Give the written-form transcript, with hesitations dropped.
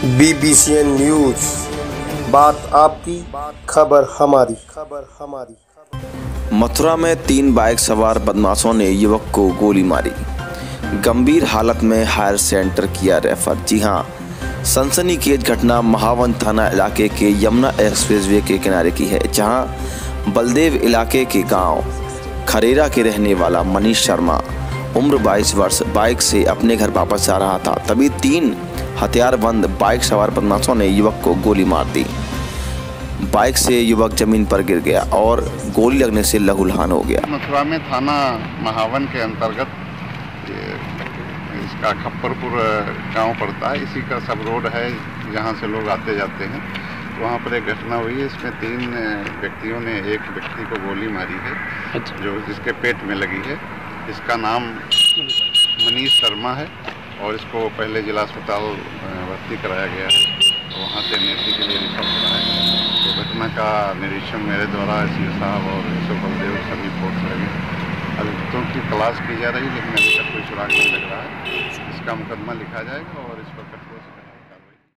BBCN news, बात आपकी, खबर हमारी। मथुरा में 3 बाइक सवार बदमाशों ने युवक को गोली मारी। गंभीर हालत में हायर सेंटर किया रेफर। जी हां, सनसनीखेज घटना महावन थाना इलाके के यमुना एक्सप्रेसवे के किनारे की है, जहां बलदेव इलाके के गांव खरेरा के रहने वाला मनीष शर्मा उम्र 22 वर्ष बाइक से अपने घर वापस जा रहा था। तभी 3 हथियारबंद बाइक सवार बदमाशों ने युवक को गोली मार दी। बाइक से युवक जमीन पर गिर गया और गोली लगने से लहूलुहान हो गया। मथुरा में थाना महावन के अंतर्गत इसका खप्परपुर गांव पड़ता है। इसी का सब रोड है, जहां से लोग आते जाते हैं। वहां पर एक घटना हुई है। इसमें 3 व्यक्तियों ने एक व्यक्ति को गोली मारी है, जो जिसके पेट में लगी है। इसका नाम मनीष शर्मा है और इसको पहले जिला अस्पताल भर्ती कराया गया है। वहाँ से नेत्री के लिए रिफर करा है। तो घटना का निरीक्षण मेरे द्वारा एसपी साहब और बलदेव सभी फोर्स लगे। अभियुक्तों की तलाश की जा रही है, लेकिन अभी तक कोई सुराग नहीं लग रहा है। इसका मुकदमा लिखा जाएगा और इस पर